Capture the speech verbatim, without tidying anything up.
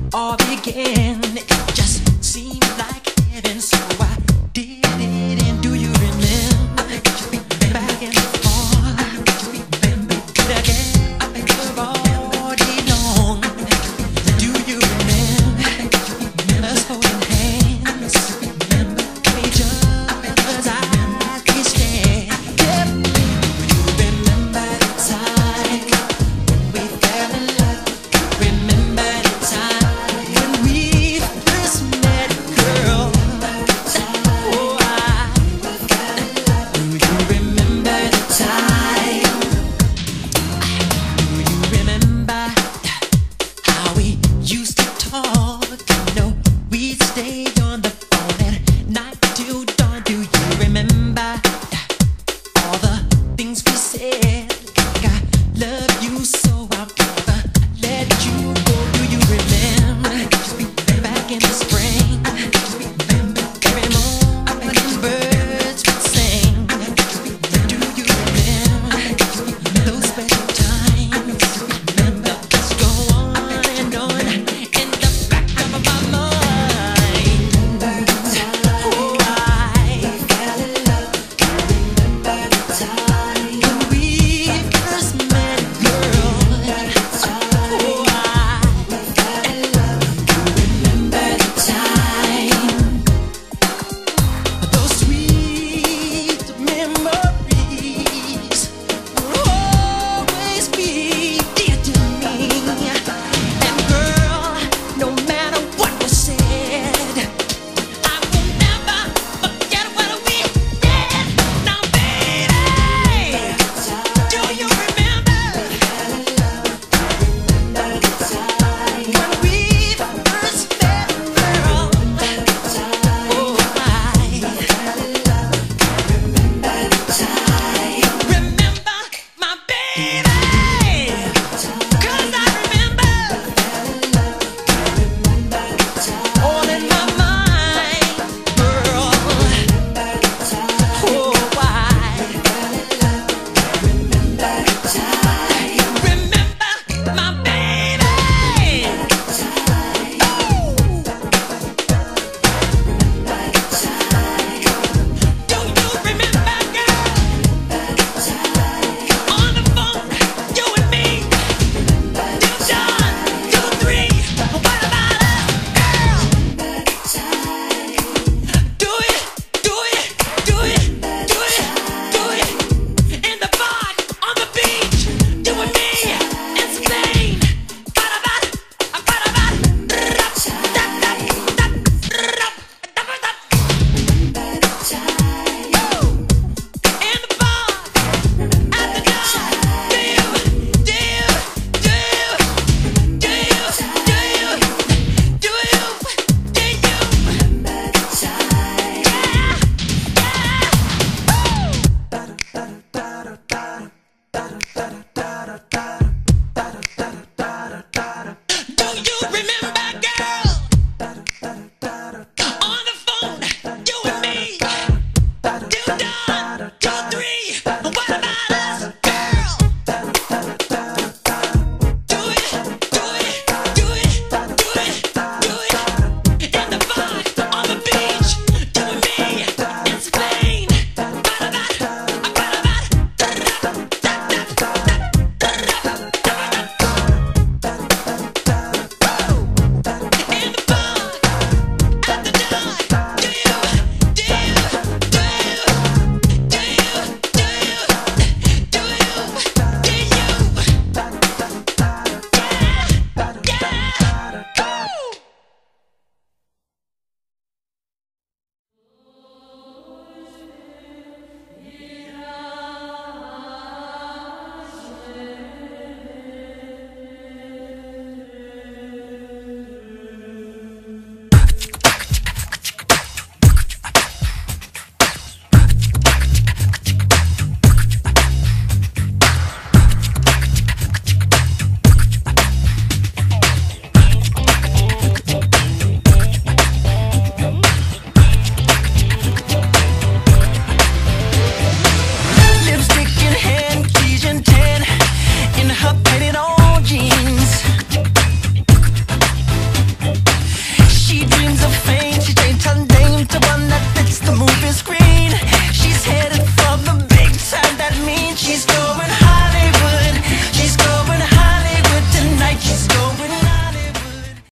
all began. It just seemed like heaven, so I did it. And do you remember back and forth together all day long? Do you remember us holding hands? Each other's eyes we stare. Do you remember the time we fell in love? Remember the time when we first met, girl? Oh, I, do you remember the time? Do you remember how we used to talk? You know, we'd stay